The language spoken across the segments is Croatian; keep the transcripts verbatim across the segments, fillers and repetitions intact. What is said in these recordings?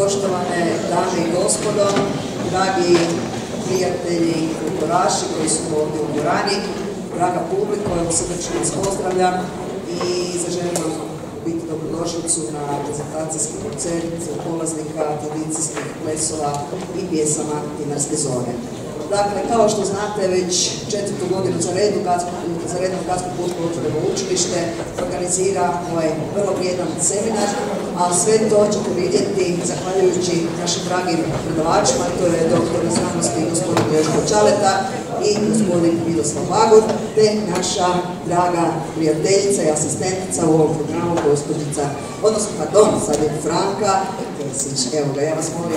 poštovane dame i gospodo, dragi prijatelji i kulturaši koji su ovdje u dvorani, draga publiko, evo srdačno vas pozdravljam i zaželim vam biti dobrodošlicu na prezentacijski koncert polaznika tradicijskih plesova i pjesama Dinarske zore. Dakle, kao što znate, već četvrtu godinu za redom za redom Gradsko pučko otvoreno učilište organizira ovaj vrlo vrijedan seminar, a sve to ćete vidjeti zahvaljujući našim dragim predavačima, to je doktor znanosti gospodin Joško Čaleta i gospodin Miroslav Bagur, te naša draga prijateljica i asistentica u ovom programu, gospođica, odnosno, pardon, sad je Franka Kesić. Evo ga, ja vas molim.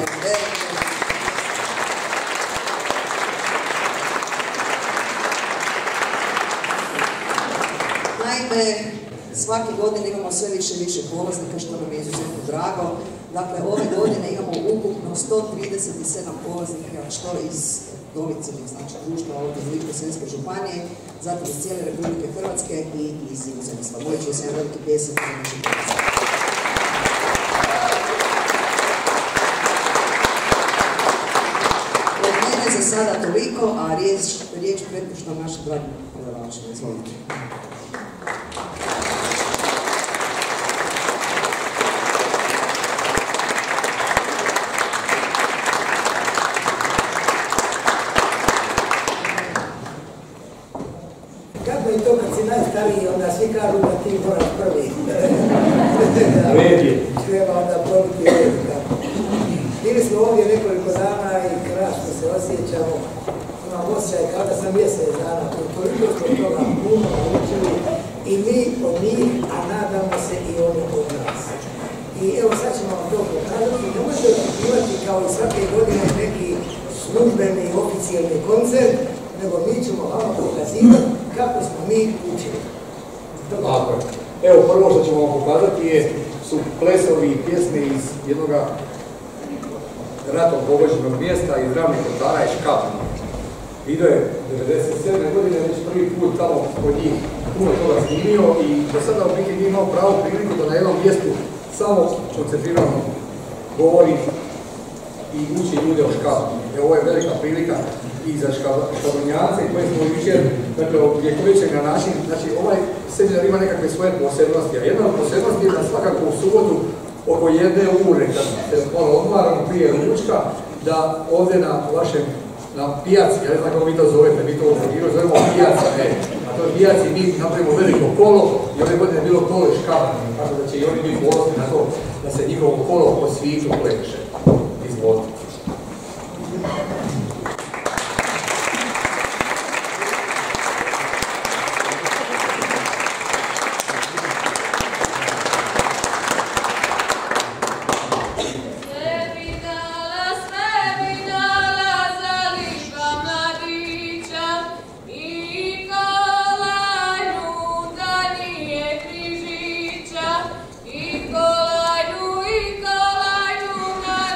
Naime, svake godine imamo sve više i više polaznika, što nam je izuzetno drago. Dakle, ove godine imamo ukupno sto trideset sedam polaznika, što iz domicilnih, znači društva ovdje iz Ličko-senjske županije, zatim iz cijele Republike Hrvatske i iz inozemstva. Molit ću se jedan veliki pjesak za našim polaznika. Od mene za sada toliko, a riječ, riječ prepuštam našim dragim predavačima. Izvolite. Kako je to kad si najstariji, onda svi kažu da ti moraš prvi. Treba onda probiti red. Bili smo ovdje nekoliko dana i krasno se osjećamo. Imam osjećaj kao da sam mjesec dana. Toliko smo toga puno naučili i mi od njih, a nadamo se i oni od nas. I evo sad ćemo vam to pokazati. Ne možete očekivati kao i svake godine neki službeni, oficijalni koncert, nego mi ćemo vam pokazivati kako smo mi učili. Tako je. Evo, prvo što ćemo vam pokazati je, su plesovi i pjesme iz jednog ratom pogođenog mjesta iz Ravnih Kotara i Škabrnje. Video je devedeset sedme godine, već prvi put tamo kod njih puno toga snimio i do sada u biti nije imao pravu priliku da na jednom mjestu samo koncentrirano govori i uči ljude o Škabrnji. Ovo je velika prilika i za Škabrnjance i koje smo jučer, dakle, vjekovičeg na način, znači ovaj seminar ima nekakve svoje posebnosti, a jedna od posebnosti je da svakako u subotu oko jedne ure, kad se ono odmaramo prije ručka, da ovdje na vašem, na pijaci, ja ne znam kako vi to zovete, mi to u Zagiru zovemo pijaca, ne, na toj pijaci mi napravimo veliko kolo i ove godine je bilo kolo i Škabrnje, tako da će i oni biti ponosni na to da se njihovo kolo po svijetu pleše. Izvolite. I kolaju, i kolaju na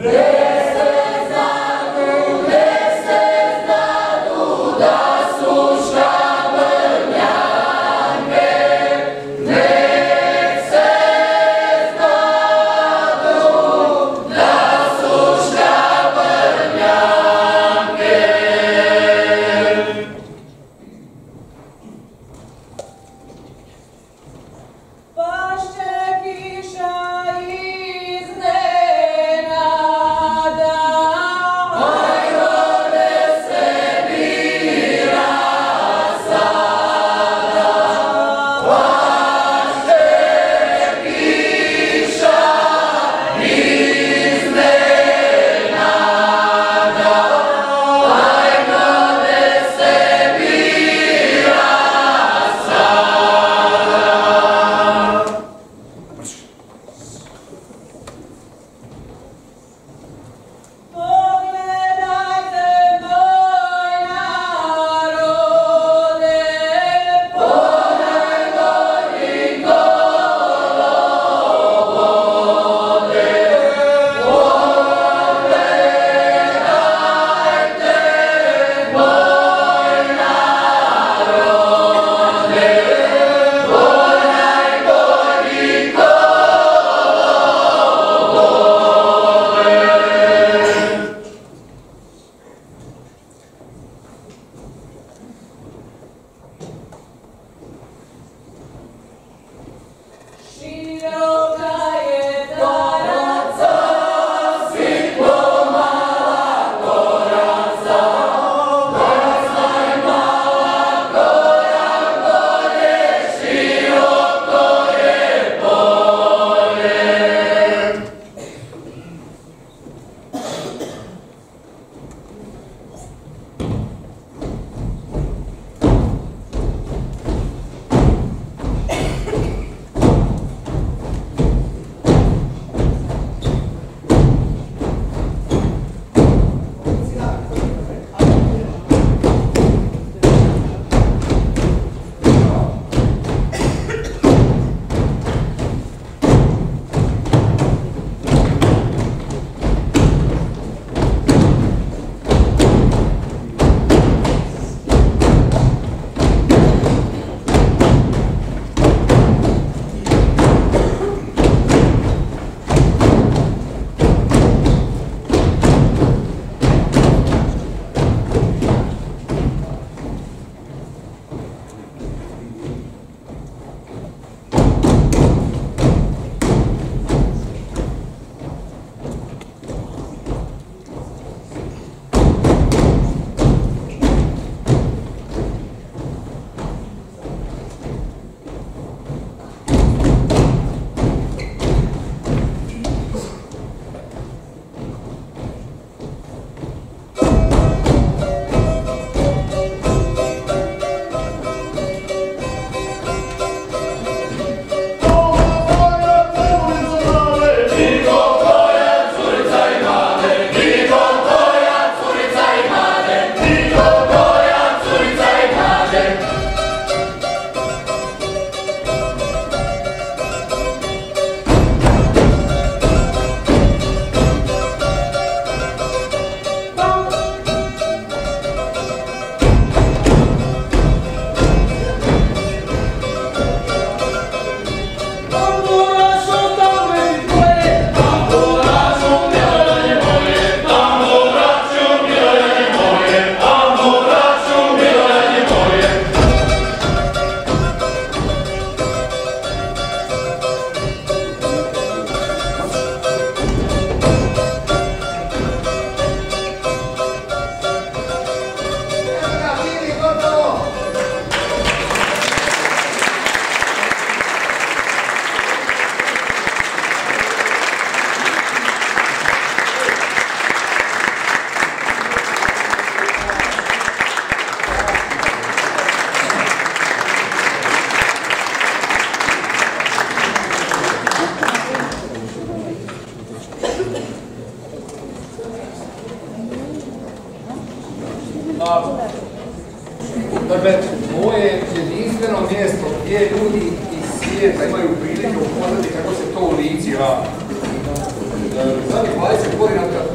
Dakle, ovo je jedinstveno mjesto gdje ljudi iz svijeta imaju prilike upoznati kako se to u Lici radi. Zadnjih dvadeset godina kad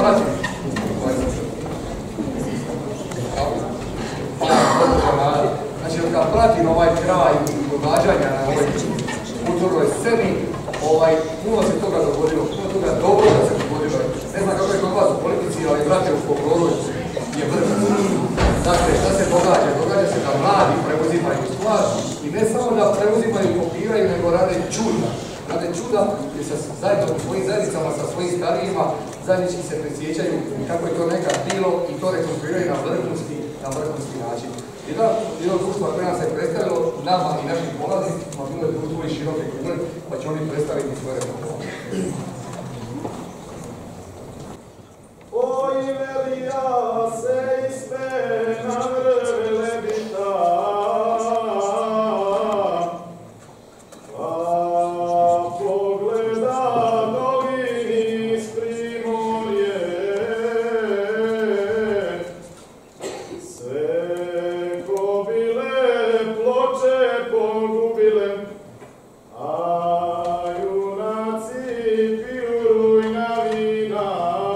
pratim ovaj kraj događanja na ovoj kulturnoj sceni, ovaj, puno se toga dogodilo, puno toga dobro da se dogodilo. Ne znam kako je kod vas u politici, ali brate u folkloru je vrlo. Dakle, šta se događa? Događa se da mladi preuzimaju stvar i ne samo da preuzimaju i kopiraju, nego rade čuda. Rade čuda gdje se zajedno u svojim zajednicama sa svojim starijima zajednički se prisjećaju kako je to nekad bilo i to rekonstruiraju na vrhunski, na vrhunski način. Jedan dio društva koje nam se predstavilo, nama i našim polaznicima, bilo je društvo i široke kugle, pa će oni predstaviti svoje rekonstrukcije. Oj, velija se ispe na vrve lebita, a pogleda dolini iz primorje, sve kobile ploče pogubile, a junaci piju rujna vina.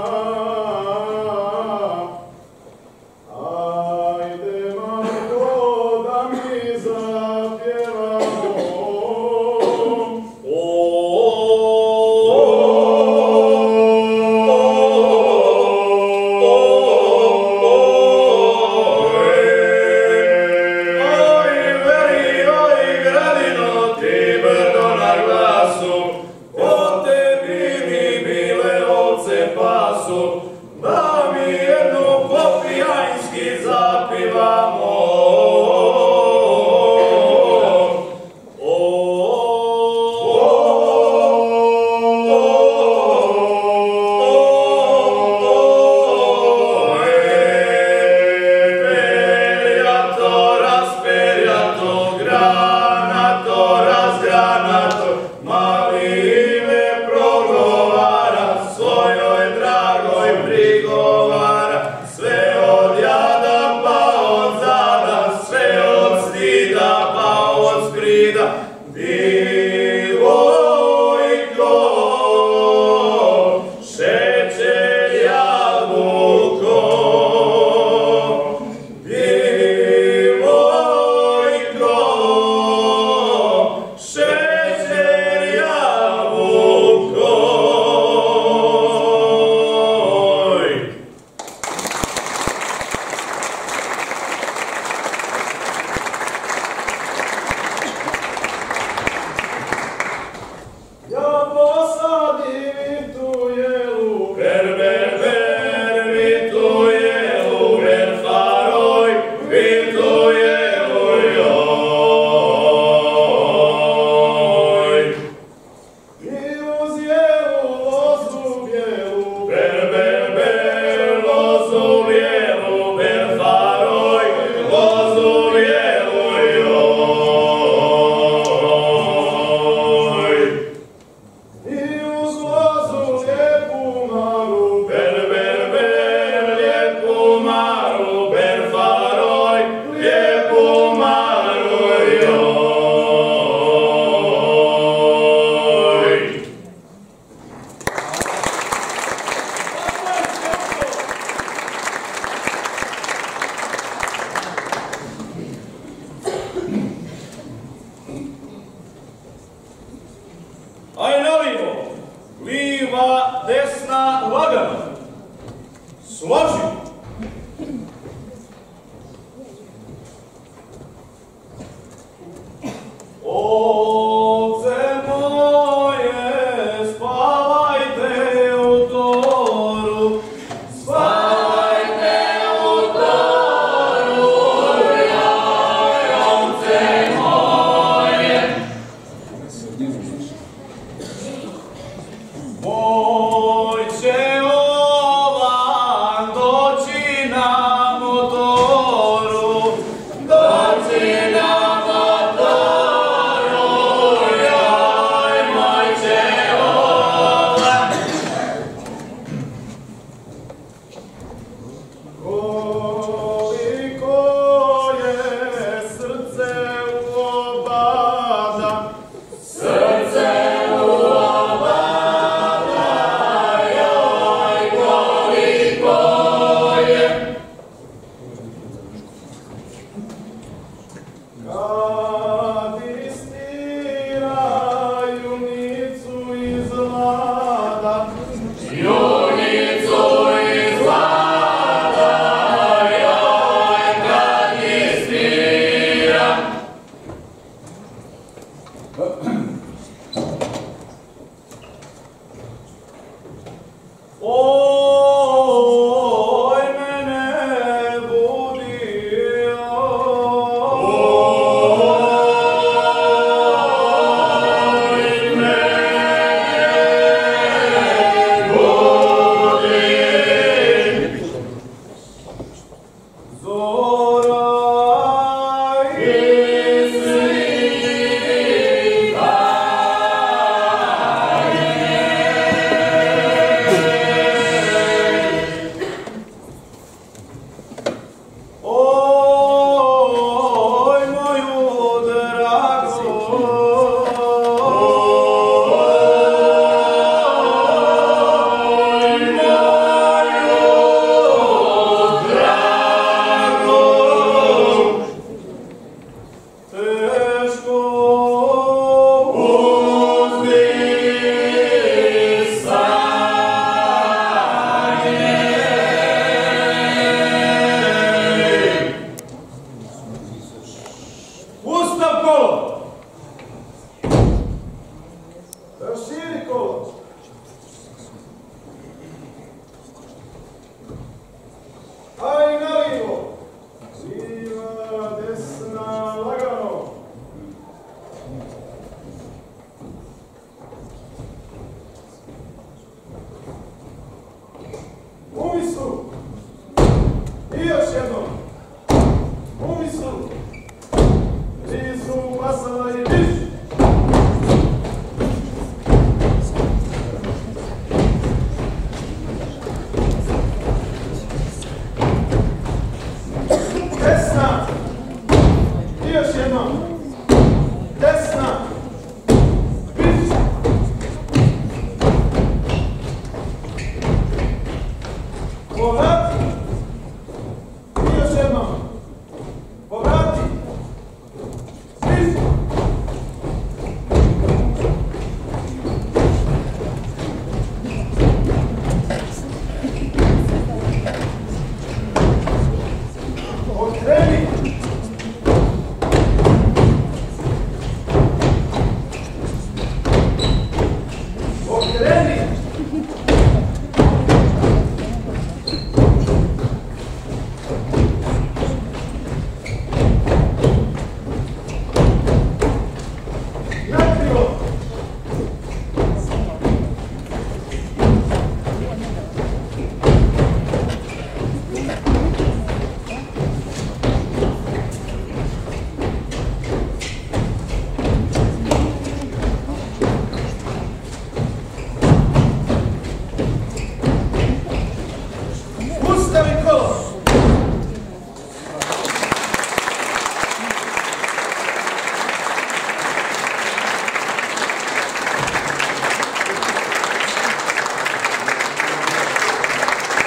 Ajde, Marko, da mi zapjevamo. Oj, veri, oj, gradino, ti brdo na glasu, o tebi mi bile ovce pasu, da mi jednu popijanjski zapivamo. Perjato, rasperjato, granato, razgranato, maline progovara, svojoj dragoj prigovara, sve od jada pa od zada, sve od stida pa od sprida, divojko, šećer jabuko, divojko, šećer jabuko. Ja posadim tu jelu, ber, ber, ber, vi tu jelu, ber, faroj, vi tu jelu, joj. I uz jelu lozu bijelu, ber, ber, ber, lozu bijelu, ber, faroj, lozu bijelu, joj. I uz lozu lijepu maru, ber, ber, ber, lijepu maru, ber, faroj, lijepu maru, joj. Aj nalivo, liva, desna, lagano, složi. Ovce moje, spavajte u toru, spavajte u toru, jaj, ovce moje. Moj će ovan doći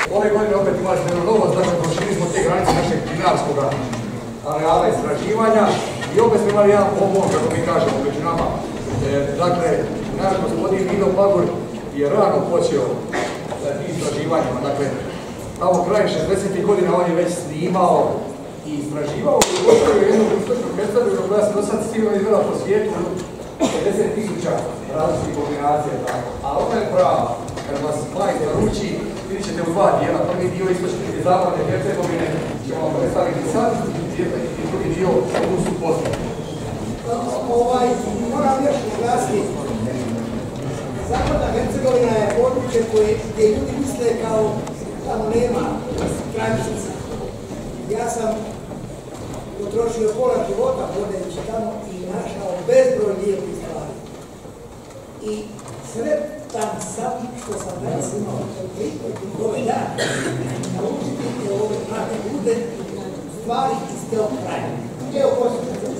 Ove godine opet imali smo jednu novost, dakle prošili smo te granice našeg vinarskog areala istraživanja i opet smo imali jedan pogon, kako mi kažemo, među nama. E, dakle, naš gospodin Milo Pagor je rano počeo sa tim istraživanjima. Dakle, tamo kraj šezdesetih godina on je već snimao i istraživao i postavio jednu istočnu Hercegovinu koja se do sad sigurno izgleda po svijetu pedeset tisuća različitih kombinacija. A ona je prava. Kad vas majstor uči, vidjet ćete u dva dijela. Prvi dio istočne i zapadne Hercegovine ćemo vam predstaviti sad i drugi dio u su poslije. Ovaj, moram još naglasiti, Zapadna Hercegovina je područje koje, gdje ljudi misle kao tamo nema graničica. Ja sam potrošio pola života hodajući tamo i našao bezbroj lijepih stvari. I sretan sam što sam danas imao priliku ove dane naučiti ove mlade ljude stvari iz tog kraja. Evo poslušajte.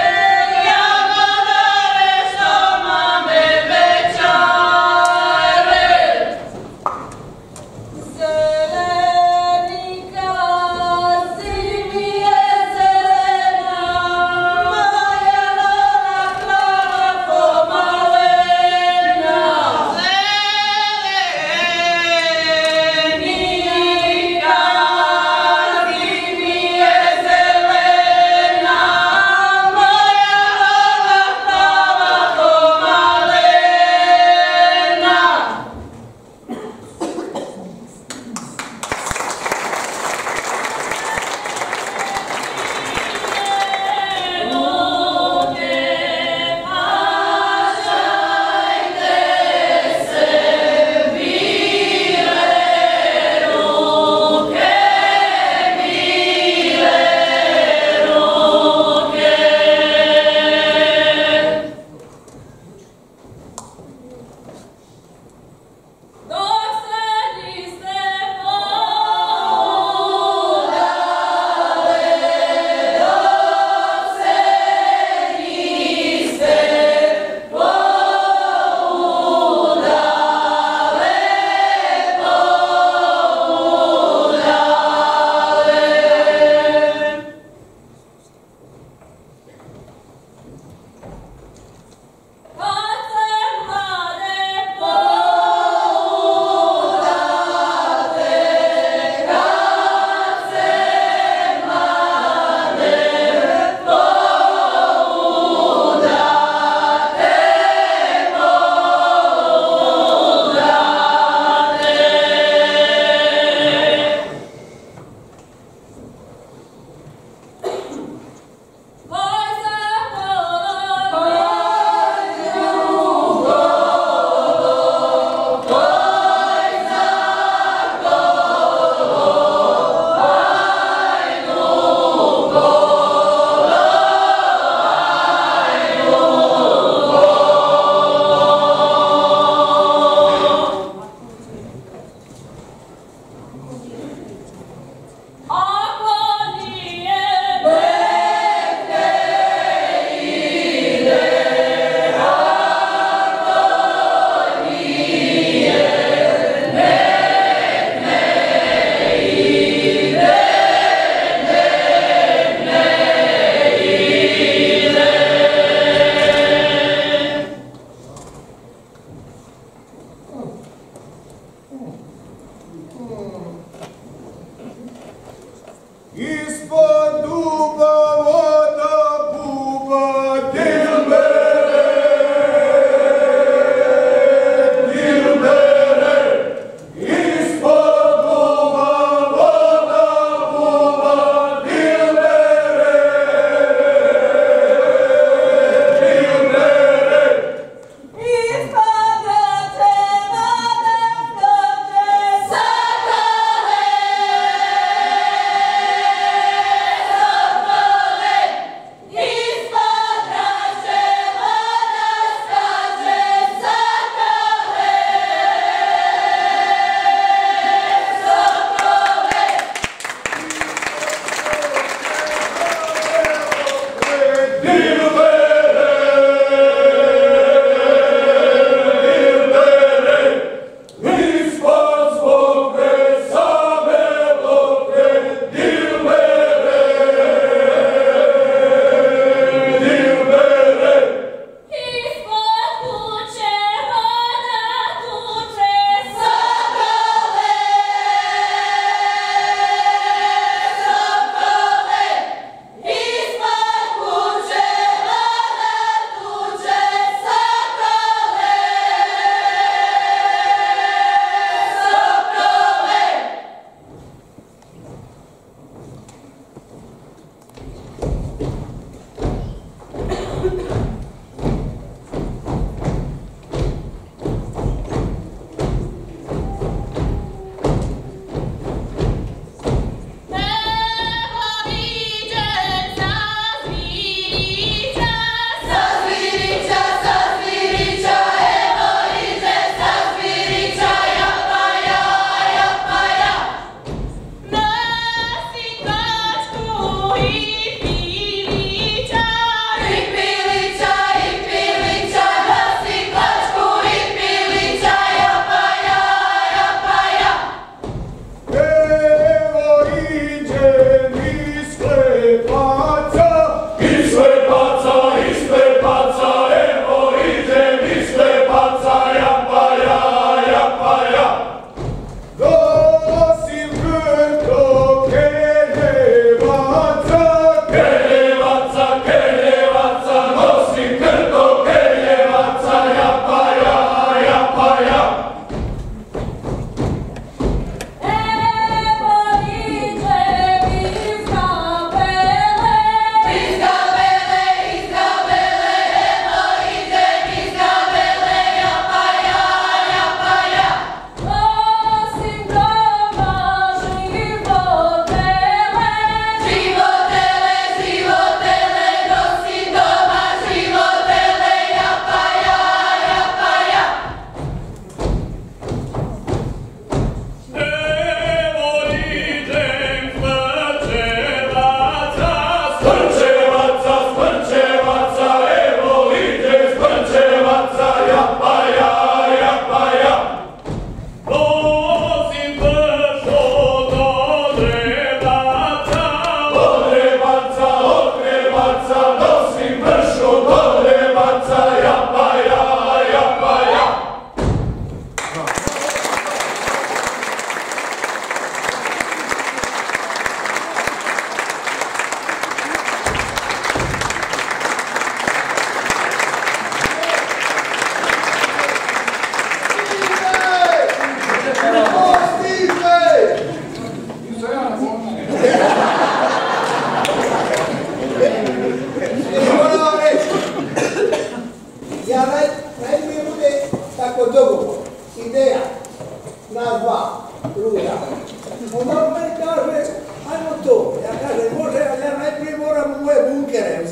Jagodare,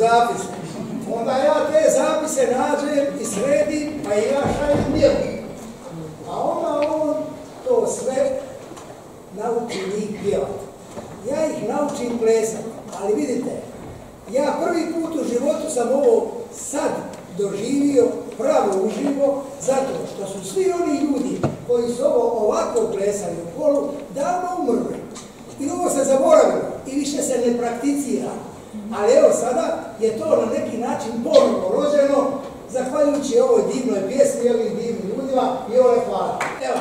zapise. Onda ja te zapise nađem i sredim, pa i ja šaljem njemu. A onda on to sve nauči njih pjevati. Ja ih naučim plesati, ali vidite, ja prvi put u životu sam ovo sad doživio pravo uživo, zato što su svi oni ljudi koji su ovo ovako plesali u kolu davno umrli. I ovo se zaboravilo i više se ne prakticira. Ali evo sada je to na neki način ponovno rođeno, zahvaljujući ovoj divnoj pjesmi i ovim divnim ljudima i ovoj hvala. Evo.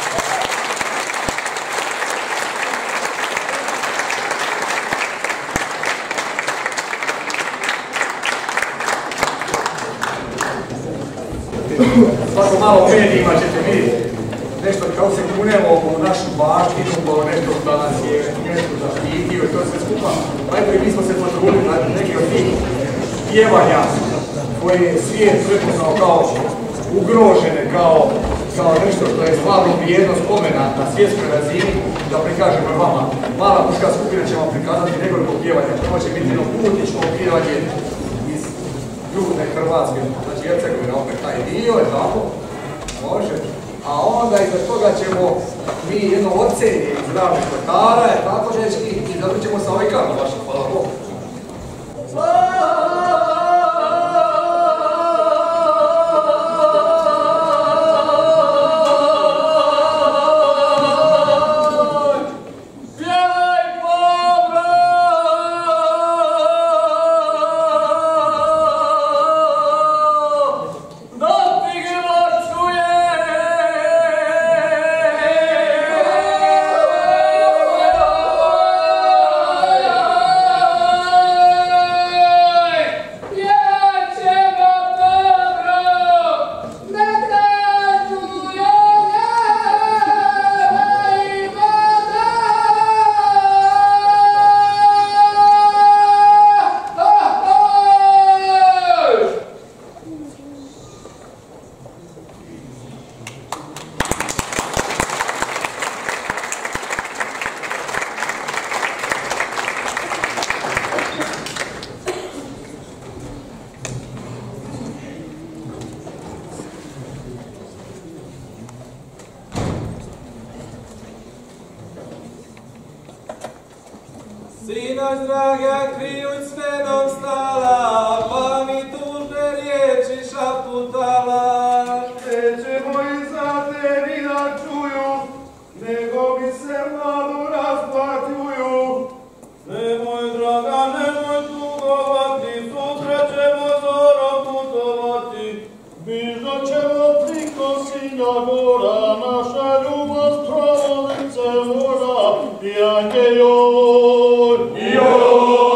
Svako malo u medijima ćete vidjeti nešto kao se kunemo u našu baštinu, kao nešto da nas je nešto zaštitio i to sve skupa. Pa eto i mi smo se potrudili na neke od tih pjevanja koje je svijet prepoznao kao ugrožene, kao, kao nešto što je stvarno vrijedno spomena na svjetskoj razini, da prikažemo vama. Mala muška skupina će vam prikazati nekoliko pjevanja. Prvo će biti jedno putničko pjevanje iz Južne Hrvatske, znači Hercegovina, opet taj dio, je tako? Može. A onda iza toga ćemo mi jedno ocenje iz Ravnih Kotara, je tako žečki, i zato ćemo sa ovaj karno vaša, hvala Bogu. Sinoć draga krijuć s menom stala, pa mi tužne riječi šaputala. Neće moji za te ni da čuju, nego mi se mlado razplaćuju. Nemoj draga, nemoj tugovati, sutra ćemo zorom putovati. Bližno ćemo priko Sinja gora, naša ljubav Stromovice mora, jak je joj. Joj!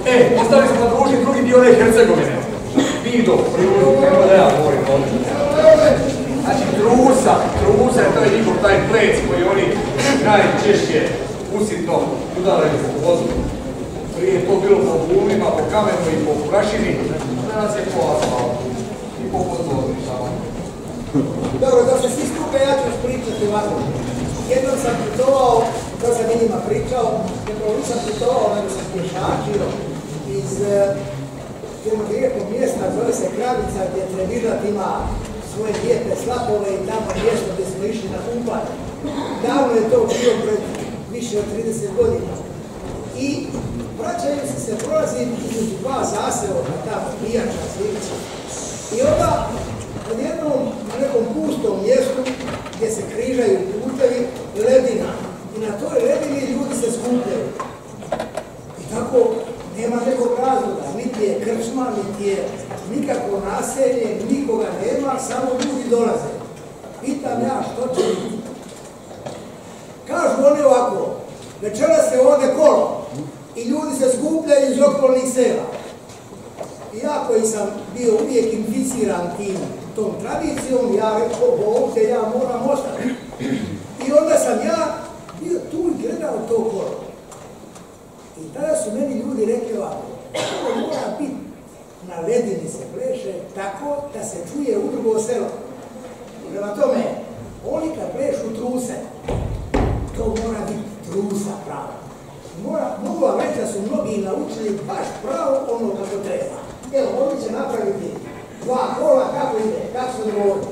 E, ostali smo na drugi, drugi dio one Hercegovine. Vido, evo da ja govorim ovdje. Znači, trusa, trusa je taj njihov, taj plec koji oni najčešće usitno udaraju po vozu. Prije je to bilo po bumima, po kamenu i po prašini, danas je po asfaltu i po podvodništama. Dobro, dok se svi skupe, ja ću pričati ovako. Jednom sam putovao, to sam i njima pričao, jednom nisam putovao, nego sam pješačio iz jednog lijepog mjesta, zove se Kravica, gdje Trenirat ima svoje lijepe slapove i tamo mjesto gdje smo išli na kupanje. Davno je to bilo pred više od trideset godina. I vraćajući se prolazim između dva zaseoka, tamo pijača, sličica. I onda odjednom na nekom pustom mjestu gdje se križaju putevi, ledina. I na toj ledini ljudi se skupljaju. I tako nema nekog razloga, niti je krčma, niti je nikakvo naselje, nikoga nema, samo ljudi dolaze. Pitam ja što će biti. Kažu oni ovako, večeras se ovdje kolo i ljudi se skupljaju iz okolnih sela. I ja koji sam bio uvijek inficiran tim, tom tradicijom, ja rekao, ovdje ja moram ostati. I onda sam ja bio tu i gledao to kolo. I tada su meni ljudi rekli ovako, ovo mora biti, na ledini se pleše tako da se čuje u drugo selo. Prema tome, oni kad plešu truse, to mora biti trusa pravo. Mora, mogu vam reći da su mnogi naučili baš pravo ono kako treba. Evo, ovdje će napraviti dva kola, kako ide, kako su dovoljni.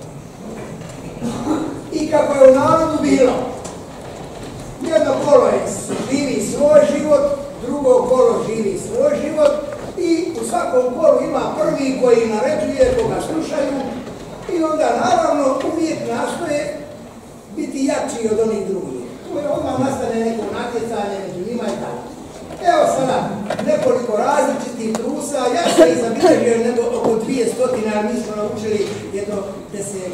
I kako je u narodu bilo, jedno kolo je živi svoj život, drugo kolo živi svoj život i u svakom kolu ima prvi koji naređuje, koga slušaju i onda naravno uvijek nastoje biti jači od onih drugih. Tu je odmah nastane neko natjecanje među njima i tako. Evo sada nekoliko različitih trusa, ja sam ih zabilježio nego oko dvije stotine, a mi smo naučili jedno deset.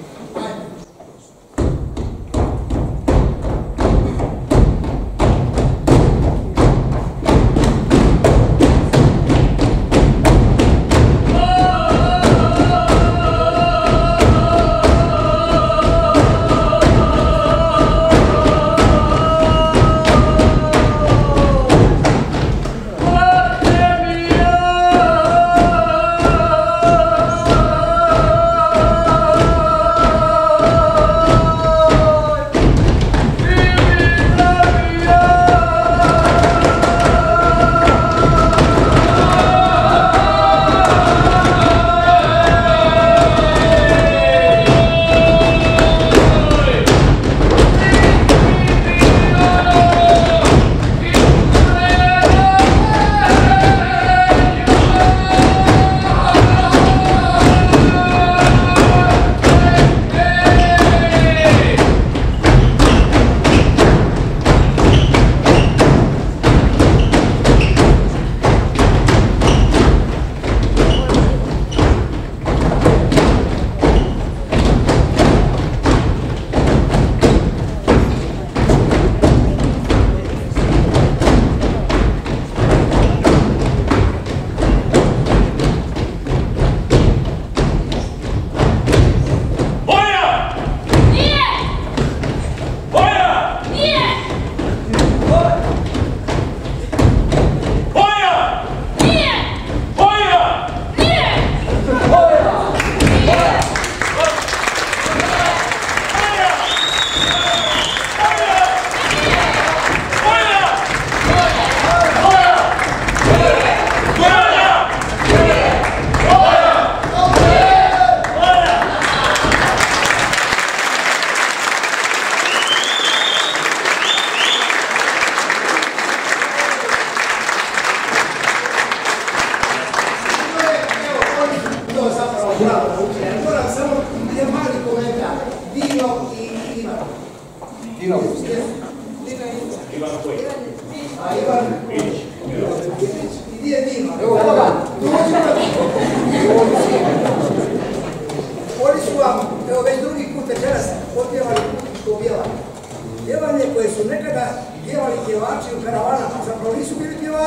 Oni su vam, evo već drugi put večeras potpjevali putničko pjevanje. Pjevanje koje su nekada pjevali pjevači u karavanama, zapravo nisu bili pjevači,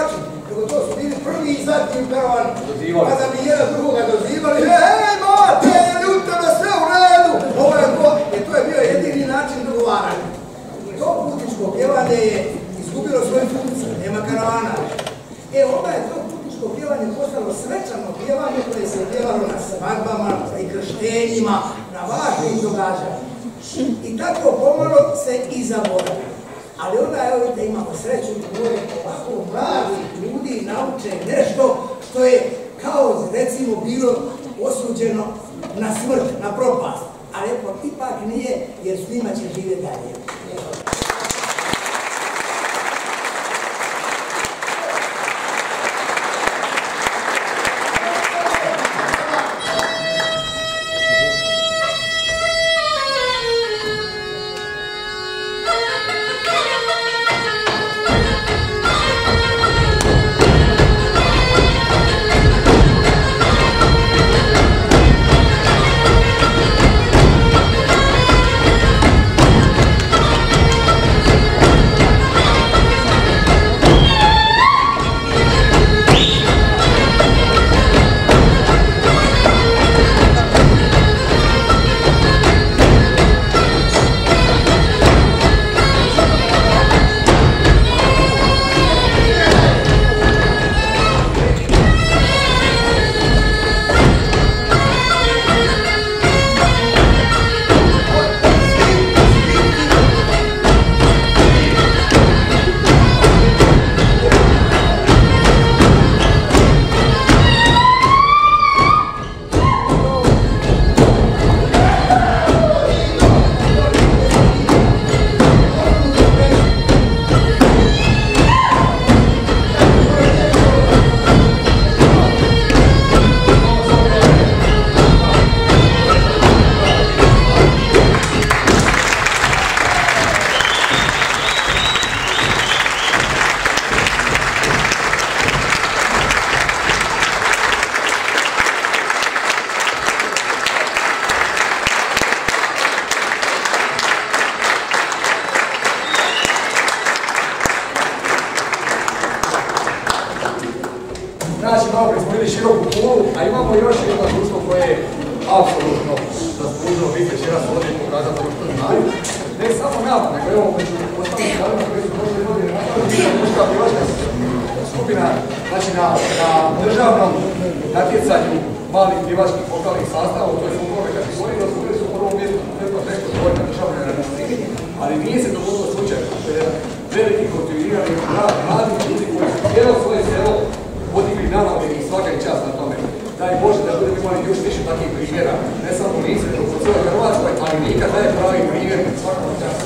nego to su bili prvi i zadnji u karavanu. Dozivali. Pa da bi jedan drugoga dozivali, hej, mate, ljuta da sve u redu, ovo je to, jer to je bio jedini način dogovaranja. To putničko pjevanje je izgubilo svoju funkciju, nema karavana. E, onda je to putničko pjevanje postalo svečano pjevanje koje se pjevalo na svadbama i krštenjima, na važnim događanjima. I tako pomalo se i zaboravilo. Ali onda, evo vidite, imamo sreću da ovako mladih ljudi nauče nešto što je kao, recimo, bilo osuđeno na smrt, na propast. Ali ipak nije, jer s njima će živjeti dalje. Znači, malo prije smo vidjeli široku kulu, a imamo još jedno društvo koje je apsolutno zaslužilo biti večeras ovdje i pokazati ono što znaju. Ne samo nama, nego evo među ostalim stavima koji su prošle godine napravili muška pjevačka skupina, znači na, na državnom natjecanju malih pjevačkih vokalnih sastava u toj folklornoj kategoriji, da skupili su u prvom mjestu preko teško svoj na državnoj razini, ali nije se dogodilo slučajno. To je jedan veliki kultivirani rad mladih ljudi koji su cijelo svoje selo podigli nanove i svaka i čast na tome. Daj Bože da budemo imali još više takvih primjera, ne samo u Lici, nego po cijeloj Hrvatskoj, ali nikad daje pravi primjer svakog časa.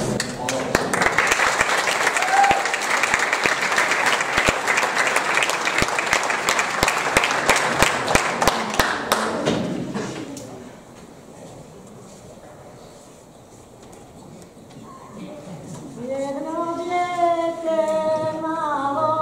Jedno dijete malo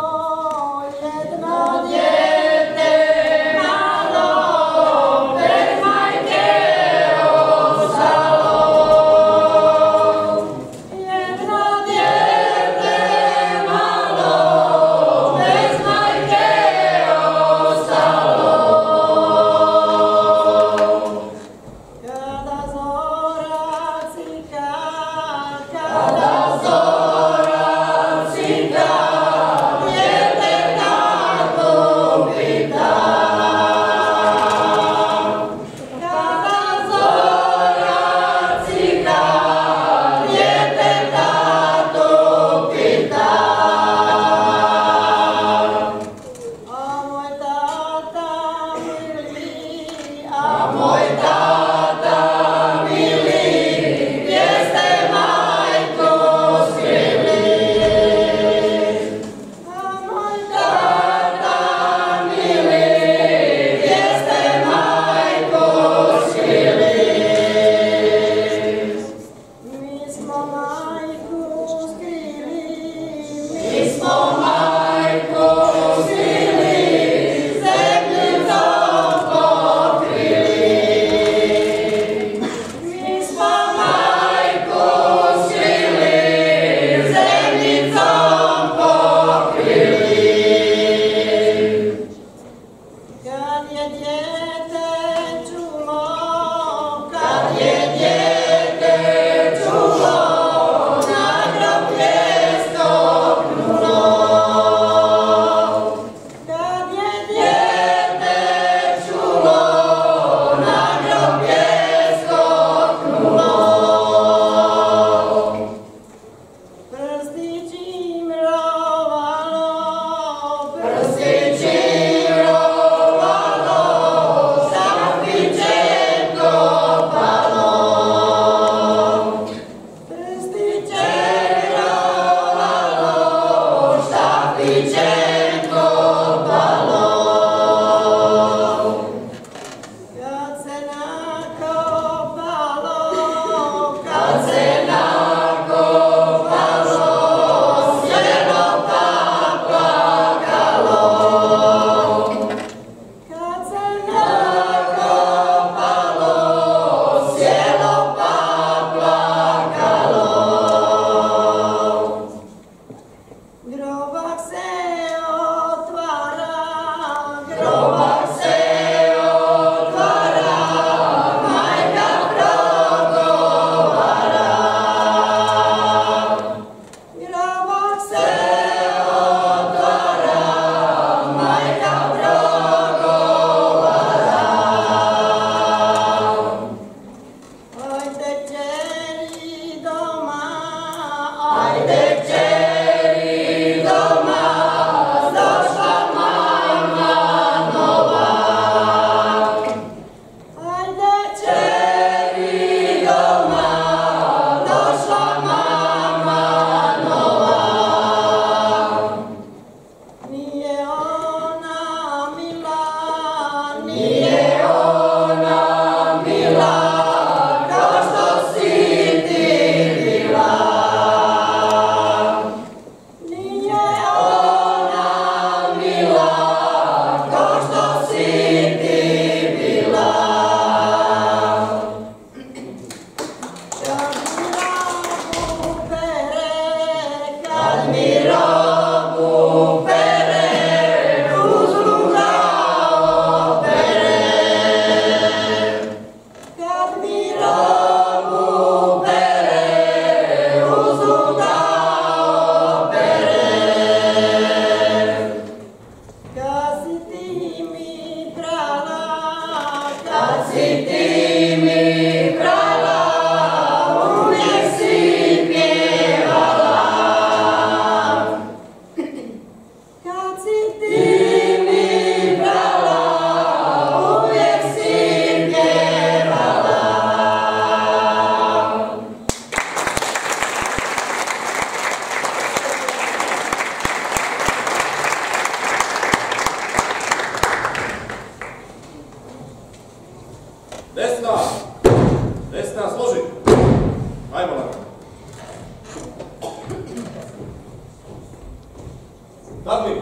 Dadli!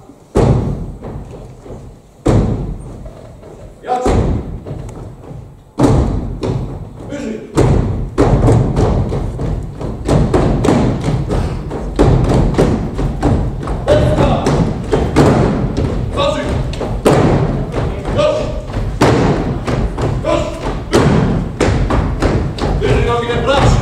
Jaci! Biži! Lecka! Zaži! Još! Još! Biži nogi ne praši!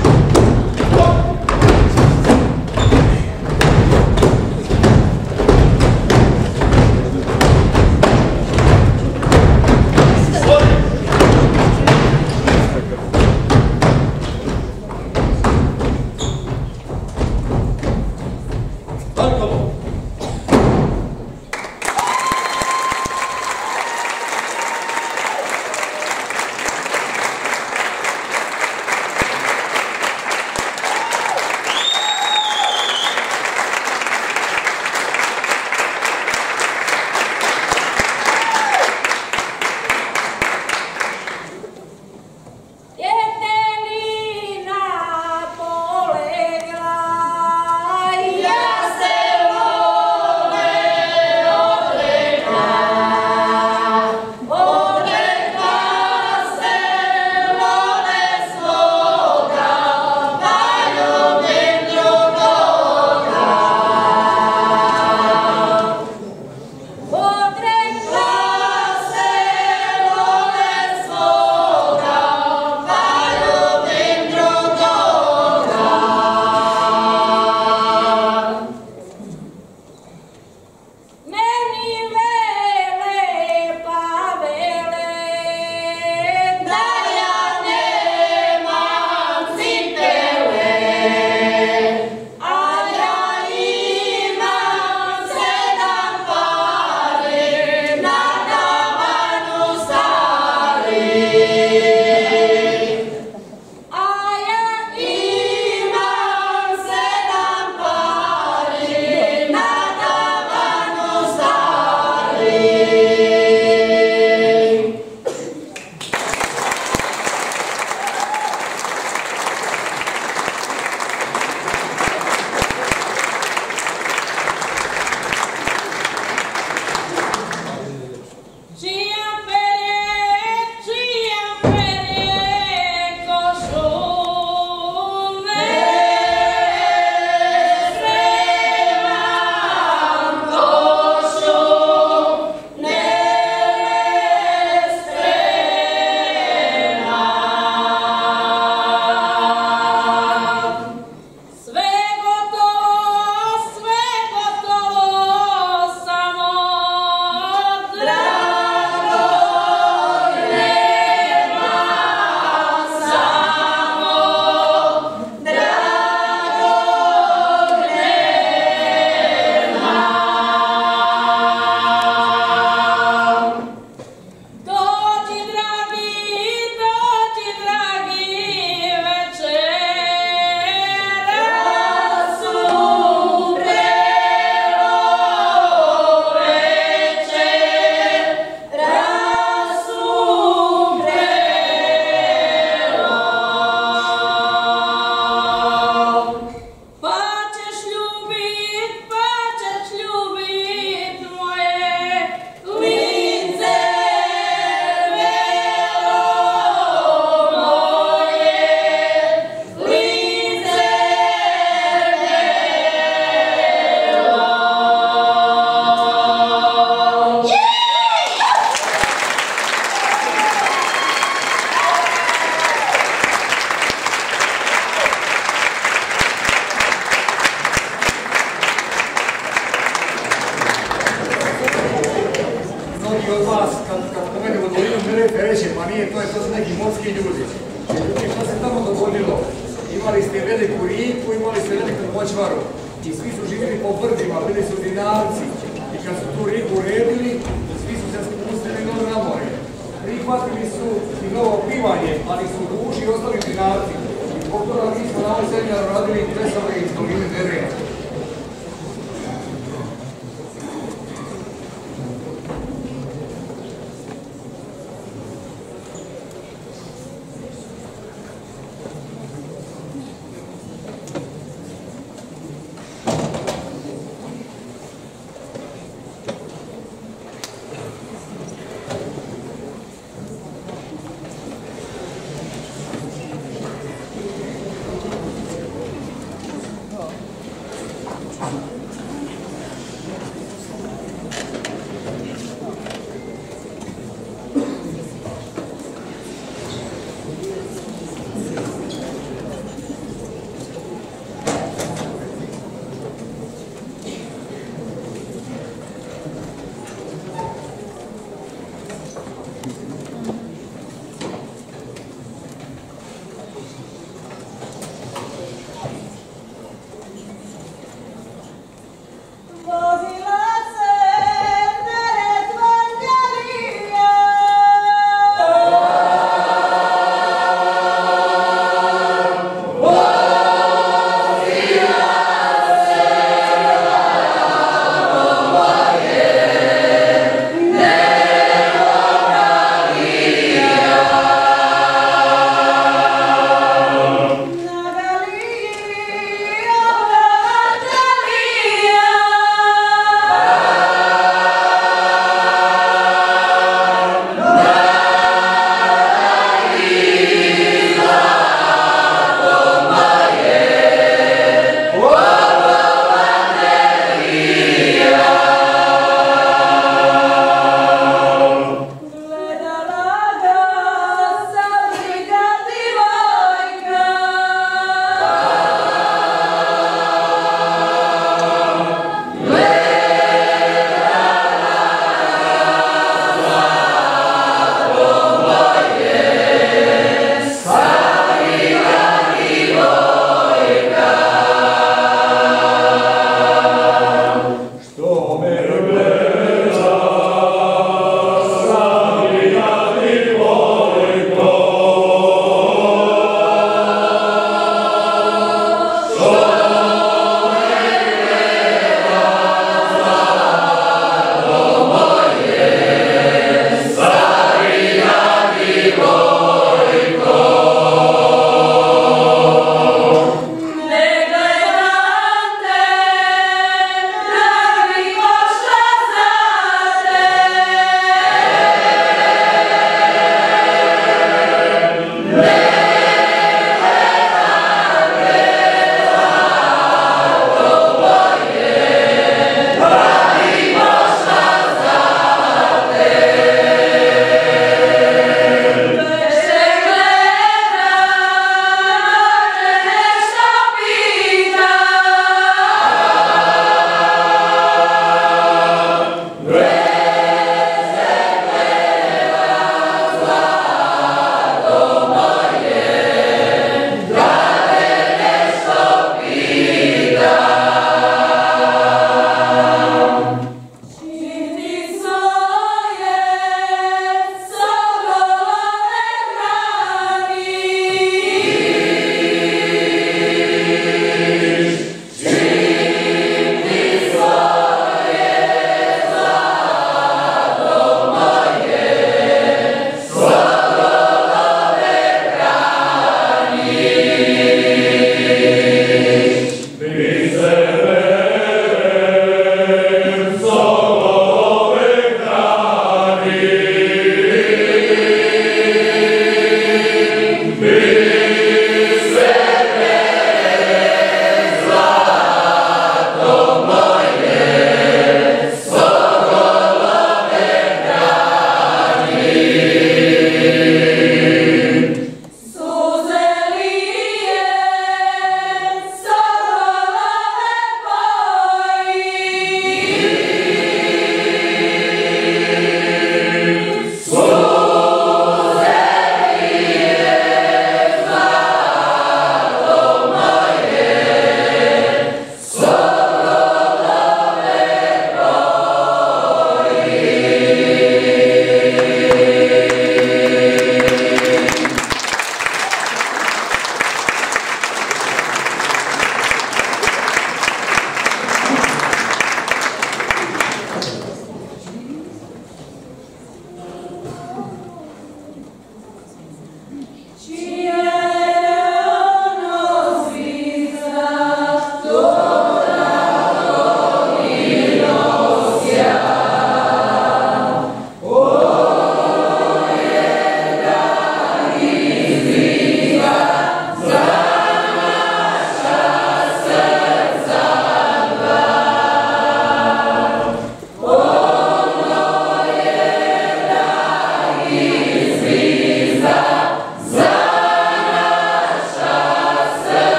nije, to je, to su neki morski ljudi. Međutim, što se tamo dogodilo? Imali ste veliku rijeku, imali ste veliku močvaru i svi su živjeli po brdima, bili su dinarci. I kad su tu rijeku uredili, svi su se spustili dole na more. Prihvatili su i novo pivanje, ali su duži i ostali dinarci. I zbog toga mi smo na ovoj seminaru radili plesove iz doline Nereja.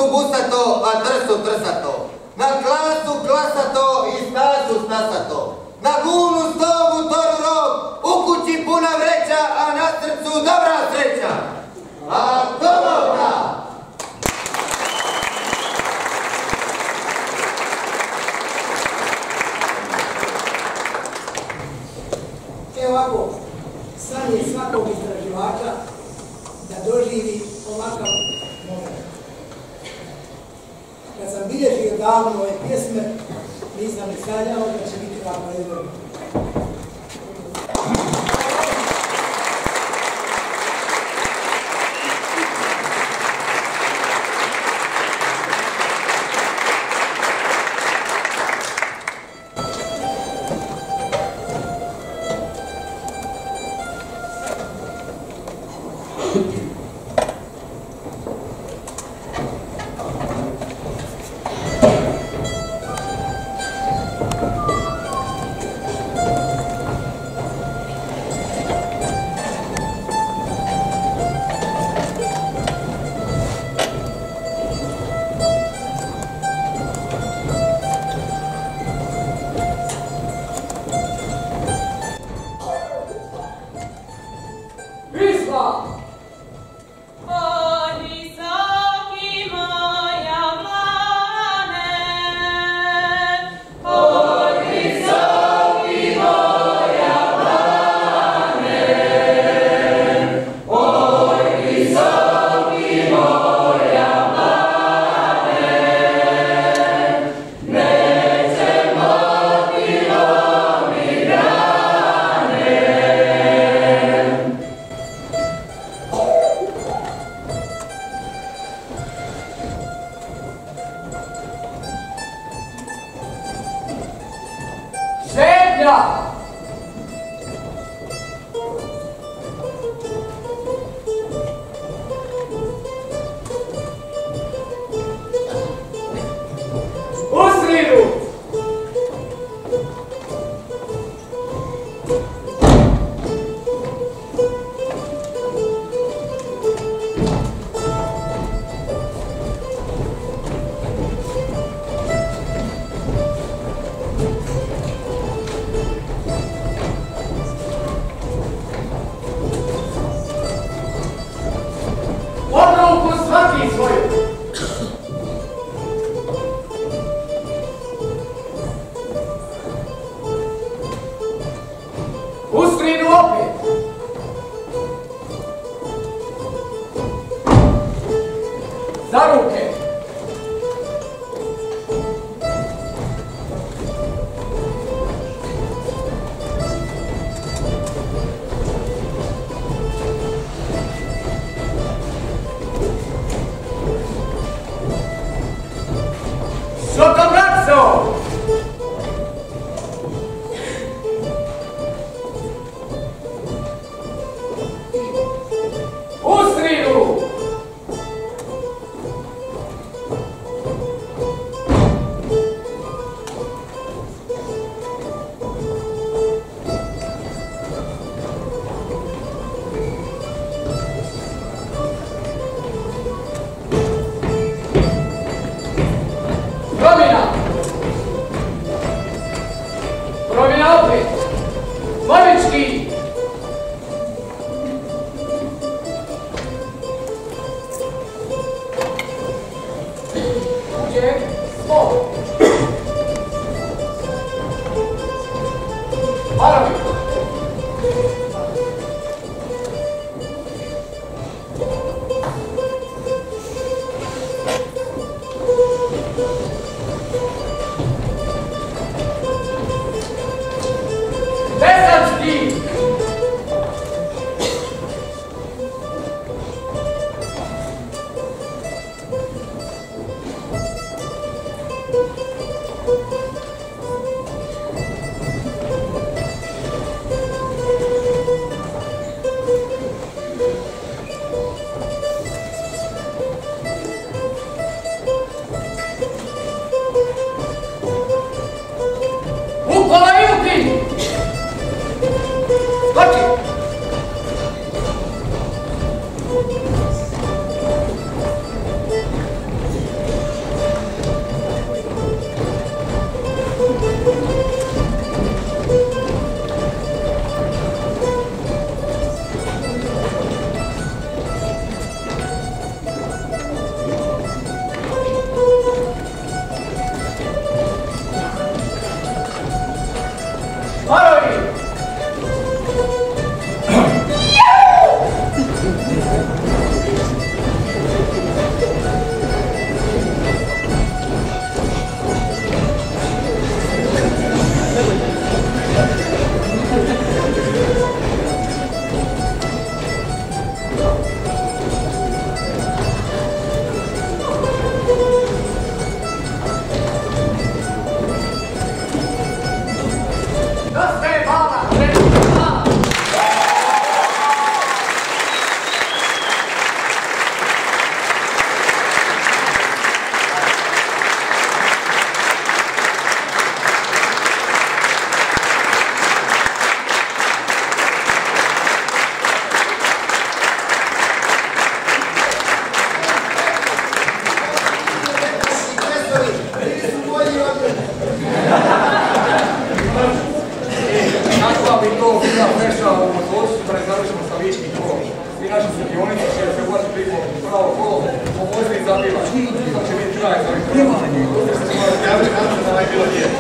busato, a trsu trsato. Na klasu klasato i stazu stasato. Na gunu stogu toru rog, u kući puna vreća, a na srcu dobra sreća. A domovka! Evo ovako, san je svakog istraživača da doživi ovakav moment. Kad sam bilježio davno ove pjesme, nisam ni sanjao da će biti ovako izborno. zabiva. Će biti kraj za ovih promjena. Ja bih nam se ovaj bilo djeti.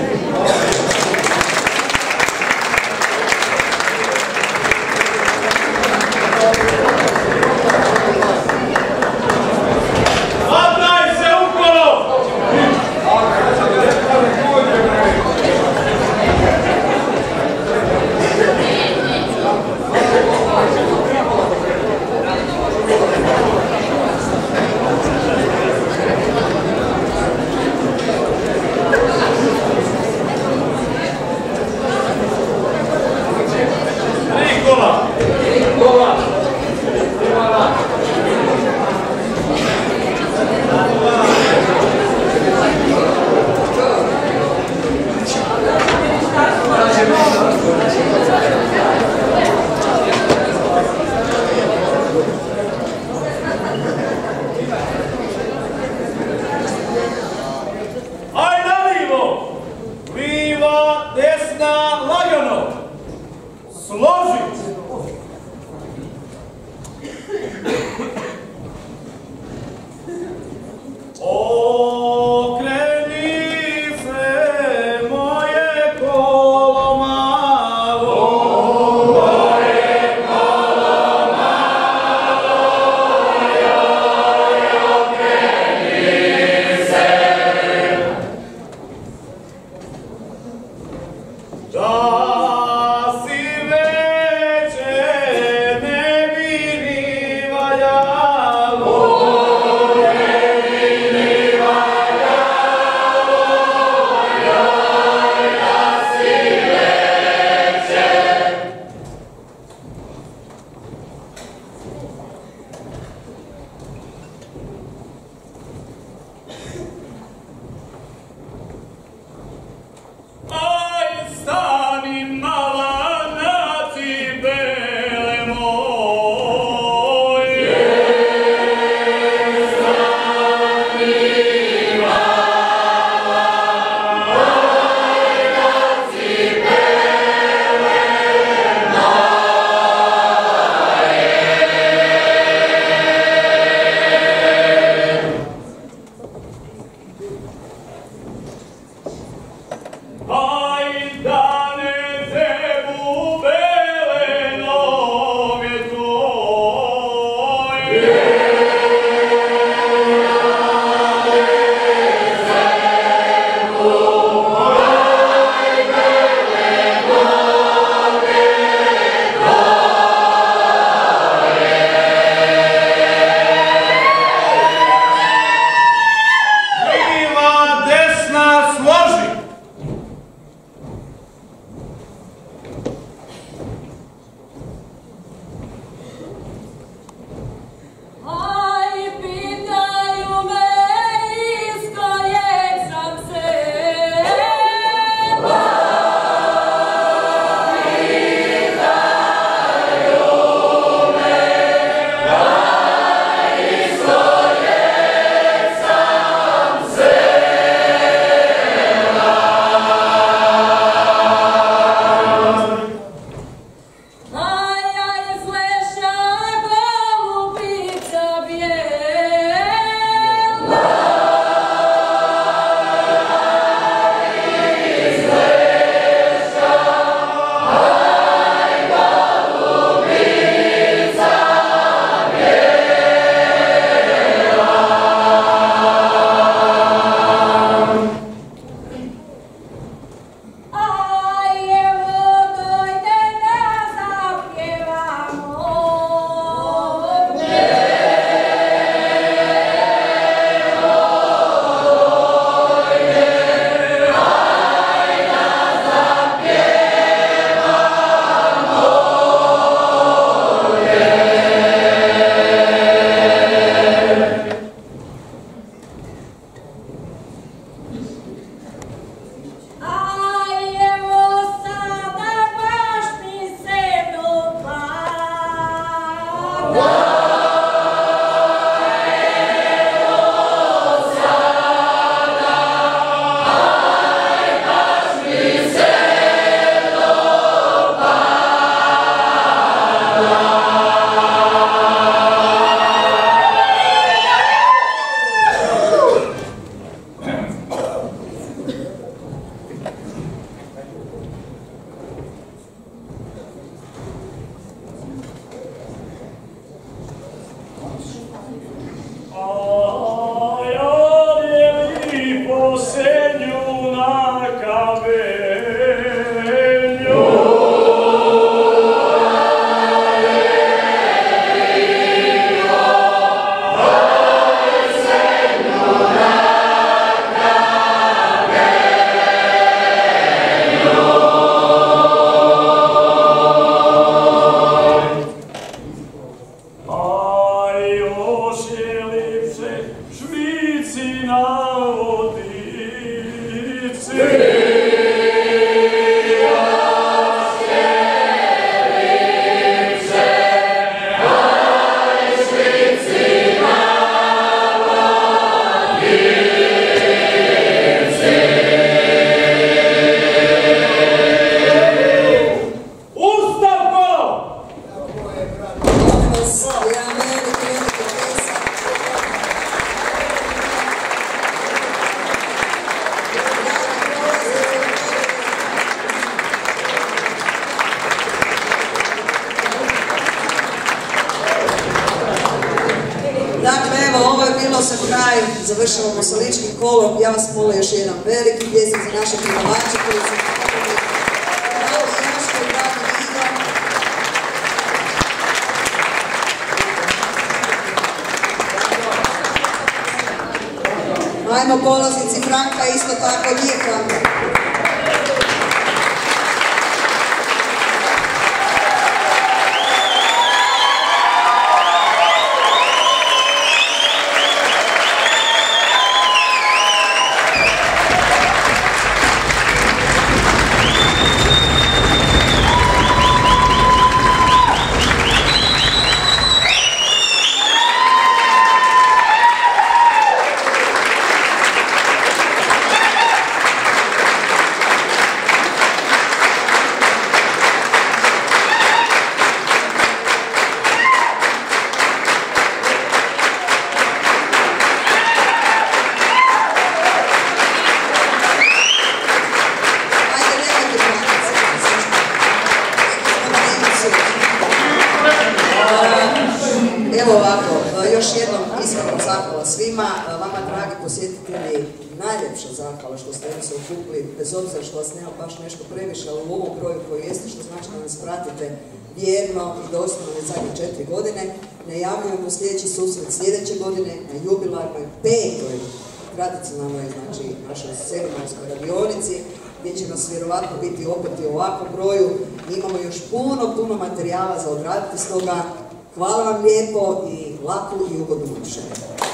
na vodici. Dakle, evo, ovo je bilo sa kraj, završavamo sa ličkim kolom. Ja vas molim još jedan veliki pljesak za naše pjevalače koji su napravili malo Jaško i Dragi Vido. Ajmo polaznici Franka, isto tako nije Franka. Evo ovako, još jednom iskreno zahvala svima, vama dragi posjetitelji, najljepša zahvala što ste se okupili, bez obzira što vas nema baš nešto previše, ali u ovom broju koji jeste, što znači da nas pratite vjerno i dostojno već zadnje četiri godine. Najavljujemo sljedeći susret sljedeće godine na jubilarnoj petoj tradicionalnoj, znači našoj seminarskoj radionici, gdje će nas vjerovatno biti opet i u ovakvom broju. Imamo još puno, puno materijala za odraditi, stoga hvala vam lijepo i laku i ugodnu noć.